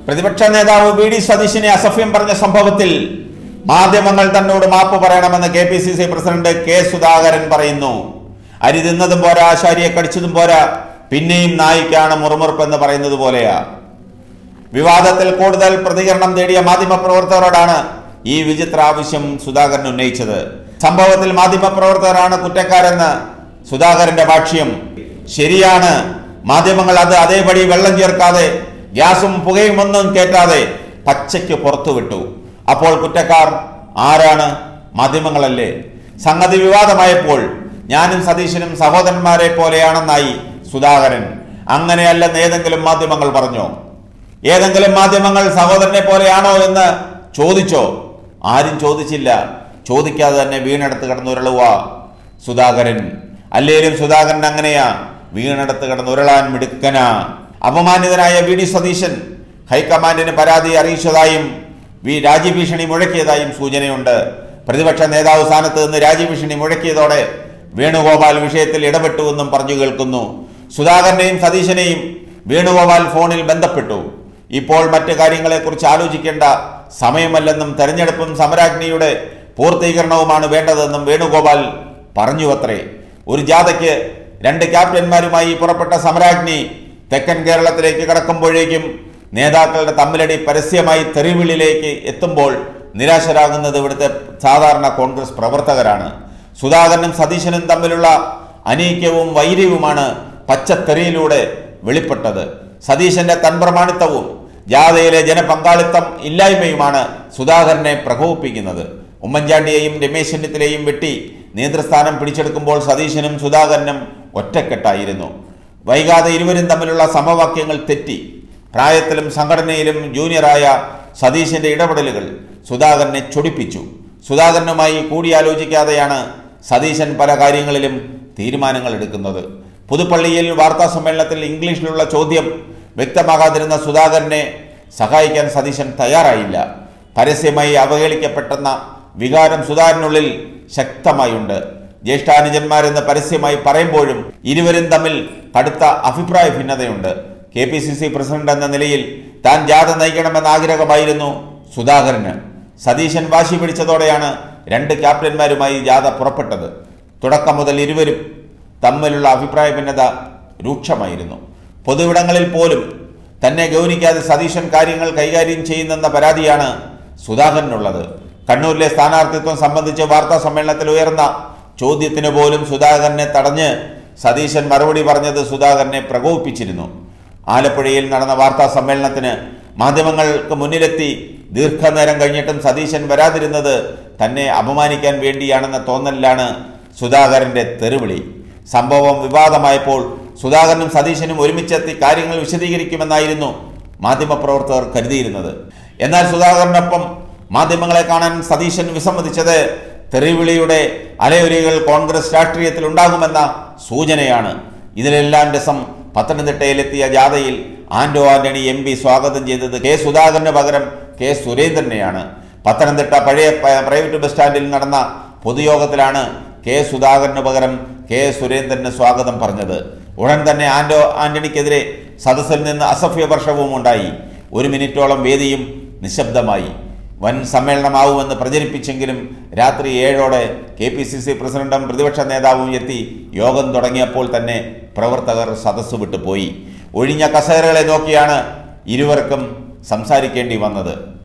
പ്രതിപക്ഷ നേതാവ് വി.ഡി. സതീശനെ അസഭ്യം പറഞ്ഞ സംഭവത്തിൽ മാധ്യമങ്ങൾ തന്നോട് മാപ്പ് പറയണമെന്ന് കെ.പി.സി.സി പ്രസിഡന്റ് കെ. സുധാകരൻ പറയുന്നു. അരി തിന്നതും പോരാ, ആശാരിയെ കടിച്ചതും പോരാ, പിന്നെയും നായിക്കാണ് മുറുമുറുപ്പെന്ന് പറയുന്നത് പോലെയാ. വിവാദത്തിൽ കൂടുതൽ പ്രതികരണം നേടിയ മാധ്യമപ്രവർത്തകരോടാണ് ഈ വിചിത്ര ആവശ്യം സുധാകരൻ ഉന്നയിച്ചത്. സംഭവത്തിൽ മാധ്യമപ്രവർത്തകരാണ് കുറ്റക്കാരെന്ന് സുധാകരന്റെ ഭാഷ്യം. ശരിയാണ്, മാധ്യമങ്ങൾ അത് അതേപടി വെള്ളം ചേർക്കാതെ ഗ്യാസും പുകയും ഒന്നും കേറ്റാതെ പച്ചയ്ക്ക് പുറത്തുവിട്ടു. അപ്പോൾ കുറ്റക്കാർ ആരാണ്? മാധ്യമങ്ങളല്ലേ. സംഗതി വിവാദമായപ്പോൾ ഞാനും സതീശനും സഹോദരന്മാരെ പോലെയാണെന്നായി സുധാകരൻ. അങ്ങനെയല്ലെന്ന് ഏതെങ്കിലും മാധ്യമങ്ങൾ പറഞ്ഞോ? ഏതെങ്കിലും മാധ്യമങ്ങൾ സഹോദരനെ പോലെയാണോ എന്ന് ചോദിച്ചോ? ആരും ചോദിച്ചില്ല. ചോദിക്കാതെ തന്നെ വീണെടുത്ത് കിടന്നുരുളുക സുധാകരൻ. അല്ലേലും സുധാകരൻ അങ്ങനെയാ, വീണെടുത്ത് കിടന്നുരുളാൻ മിടുക്കനാ. അപമാനിതനായ വി.ഡി. സതീശൻ ഹൈക്കമാൻഡിന് പരാതി അറിയിച്ചതായും രാജ്യഭീഷണി മുഴക്കിയതായും സൂചനയുണ്ട്. പ്രതിപക്ഷ നേതാവ് സ്ഥാനത്ത് നിന്ന് രാജ്യഭീഷണി മുഴക്കിയതോടെ വേണുഗോപാൽ വിഷയത്തിൽ ഇടപെട്ടുവെന്നും പറഞ്ഞു കേൾക്കുന്നു. സുധാകരനെയും സതീശനെയും വേണുഗോപാൽ ഫോണിൽ ബന്ധപ്പെട്ടു. ഇപ്പോൾ മറ്റു കാര്യങ്ങളെക്കുറിച്ച് ആലോചിക്കേണ്ട സമയമല്ലെന്നും തെരഞ്ഞെടുപ്പും സമരാജ്ഞിയുടെ പൂർത്തീകരണവുമാണ് വേണ്ടതെന്നും വേണുഗോപാൽ പറഞ്ഞുവത്രേ. ഒരു ജാഥയ്ക്ക് 2 ക്യാപ്റ്റന്മാരുമായി പുറപ്പെട്ട സമരാജ്ഞി തെക്കൻ കേരളത്തിലേക്ക് കടക്കുമ്പോഴേക്കും നേതാക്കളുടെ തമ്മിലടി പരസ്യമായി തെറിവിളിയിലേക്ക് എത്തുമ്പോൾ നിരാശരാകുന്നത് ഇവിടുത്തെ സാധാരണ കോൺഗ്രസ് പ്രവർത്തകരാണ്. സുധാകരനും സതീശനും തമ്മിലുള്ള അനൈക്യവും വൈര്യവുമാണ് പച്ചത്തെറിയിലൂടെ വെളിപ്പെട്ടത്. സതീശന്റെ തൻപ്രമാണിത്വവും ജാഥയിലെ ജനപങ്കാളിത്തം ഇല്ലായ്മയുമാണ് സുധാകരനെ പ്രകോപിപ്പിക്കുന്നത്. ഉമ്മൻചാണ്ടിയെയും രമേശ് ചെന്നിത്തലയെയും വെട്ടി നേതൃസ്ഥാനം പിടിച്ചെടുക്കുമ്പോൾ സതീശനും സുധാകരനും ഒറ്റക്കെട്ടായിരുന്നു. വൈകാതെ ഇരുവരും തമ്മിലുള്ള സമവാക്യങ്ങൾ തെറ്റി. പ്രായത്തിലും സംഘടനയിലും ജൂനിയറായ സതീശന്റെ ഇടപെടലുകൾ സുധാകരനെ ചൊടിപ്പിച്ചു. സുധാകരനുമായി കൂടിയാലോചിക്കാതെയാണ് സതീശൻ പല കാര്യങ്ങളിലും തീരുമാനങ്ങൾ എടുക്കുന്നത്. പുതുപ്പള്ളിയിൽ വാർത്താ സമ്മേളനത്തിൽ ഇംഗ്ലീഷിലുള്ള ചോദ്യം വ്യക്തമാകാതിരുന്ന സുധാകരനെ സഹായിക്കാൻ സതീശൻ തയ്യാറായില്ല. പരസ്യമായി അവഹേളിക്കപ്പെട്ടെന്ന വികാരം സുധാകരനുള്ളിൽ ശക്തമായുണ്ട്. ജ്യേഷ്ഠാനുജന്മാരെന്ന് പരസ്യമായി പറയുമ്പോഴും ഇരുവരും തമ്മിൽ കടുത്ത അഭിപ്രായ ഭിന്നതയുണ്ട്. കെ.പി.സി.സി പ്രസിഡന്റ് എന്ന നിലയിൽ താൻ ജാഥ നയിക്കണമെന്ന ആഗ്രഹമായിരുന്നു സുധാകരന്. സതീശൻ വാശി പിടിച്ചതോടെയാണ് 2 ക്യാപ്റ്റന്മാരുമായി ജാഥ പുറപ്പെട്ടത്. തുടക്കം മുതൽ ഇരുവരും തമ്മിലുള്ള അഭിപ്രായ ഭിന്നത രൂക്ഷമായിരുന്നു. പൊതുവിടങ്ങളിൽ പോലും തന്നെ ഗൗനിക്കാതെ സതീശൻ കാര്യങ്ങൾ കൈകാര്യം ചെയ്യുന്നെന്ന പരാതിയാണ് സുധാകരനുള്ളത്. കണ്ണൂരിലെ സ്ഥാനാർത്ഥിത്വം സംബന്ധിച്ച് വാർത്താ സമ്മേളനത്തിൽ ഉയർന്ന ചോദ്യത്തിന് പോലും സുധാകരനെ തടഞ്ഞ് സതീശൻ മറുപടി പറഞ്ഞത് സുധാകരനെ പ്രകോപിപ്പിച്ചിരുന്നു. ആലപ്പുഴയിൽ നടന്ന വാർത്താ സമ്മേളനത്തിന് മാധ്യമങ്ങൾക്ക് മുന്നിലെത്തി ദീർഘനേരം കഴിഞ്ഞിട്ടും സതീശൻ വരാതിരുന്നത് തന്നെ അപമാനിക്കാൻ വേണ്ടിയാണെന്ന തോന്നലിലാണ് സുധാകരന്റെ തെറിവിളി. സംഭവം വിവാദമായപ്പോൾ സുധാകരനും സതീശനും ഒരുമിച്ചെത്തി കാര്യങ്ങൾ വിശദീകരിക്കുമെന്നായിരുന്നു മാധ്യമപ്രവർത്തകർ കരുതിയിരുന്നത്. എന്നാൽ സുധാകരനൊപ്പം മാധ്യമങ്ങളെ കാണാൻ സതീശൻ വിസമ്മതിച്ചത് തെറിവിളിയുടെ അലയൊലികൾ കോൺഗ്രസ് രാഷ്ട്രീയത്തിൽ ഉണ്ടാകുമെന്ന സൂചനയാണ്. ഇതിലെല്ലാം രസം പത്തനംതിട്ടയിലെത്തിയ ജാഥയിൽ ആന്റോ ആന്റണി MP സ്വാഗതം ചെയ്തത് കെ. സുധാകരന് പകരം കെ. സുരേന്ദ്രനെയാണ്. പത്തനംതിട്ട പഴയ പ്രൈവറ്റ് ബസ് സ്റ്റാൻഡിൽ നടന്ന പൊതുയോഗത്തിലാണ് കെ. സുധാകരന് പകരം കെ. സുരേന്ദ്രന് സ്വാഗതം പറഞ്ഞത്. ഉടൻ തന്നെ ആന്റോ ആന്റണിക്കെതിരെ സദസ്സിൽ നിന്ന് അസഭ്യ വർഷവും ഉണ്ടായി. 1 മിനിറ്റോളം വേദിയും നിശബ്ദമായി. വൻ സമ്മേളനമാവുമെന്ന് പ്രചരിപ്പിച്ചെങ്കിലും രാത്രി 7ഓടെ കെ.പി.സി.സി പ്രസിഡന്റും പ്രതിപക്ഷ നേതാവും എത്തി യോഗം തുടങ്ങിയപ്പോൾ തന്നെ പ്രവർത്തകർ സദസ്സ് വിട്ടുപോയി. ഒഴിഞ്ഞ കസേരകളെ നോക്കിയാണ് ഇരുവർക്കും സംസാരിക്കേണ്ടി വന്നത്.